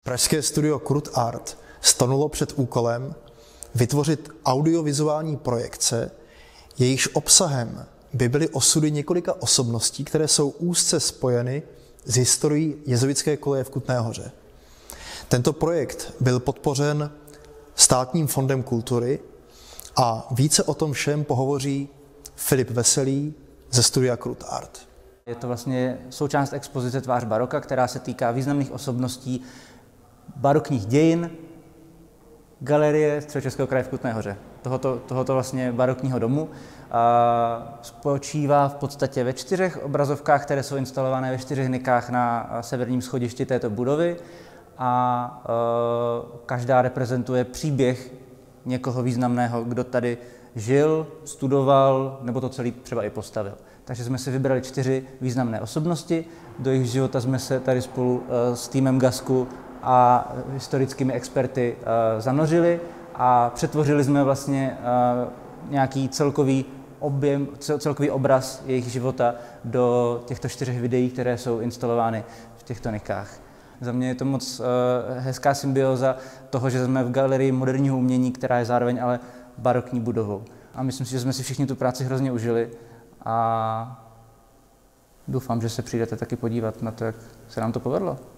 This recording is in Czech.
Pražské studio Krut Art stanulo před úkolem vytvořit audiovizuální projekce, jejichž obsahem by byly osudy několika osobností, které jsou úzce spojeny s historií jezuitské koleje v Kutné Hoře. Tento projekt byl podpořen Státním fondem kultury a více o tom všem pohovoří Filip Veselý ze studia Krut Art. Je to vlastně součást expozice Tvář baroka, která se týká významných osobností barokních dějin galerie Středočeského kraje v Kutné Hoře, tohoto vlastně barokního domu. Spočívá v podstatě ve 4 obrazovkách, které jsou instalované ve 4 nikách na severním schodišti této budovy a každá reprezentuje příběh někoho významného, kdo tady žil, studoval nebo to celé třeba i postavil. Takže jsme si vybrali 4 významné osobnosti, do jejich života jsme se tady spolu s týmem Gasku a historickými experty zanořili a přetvořili jsme vlastně nějaký celkový obraz jejich života do těchto 4 videí, které jsou instalovány v těchto nikách. Za mě je to moc hezká symbioza toho, že jsme v galerii moderního umění, která je zároveň ale barokní budovou. A myslím si, že jsme si všichni tu práci hrozně užili a doufám, že se přijdete taky podívat na to, jak se nám to povedlo.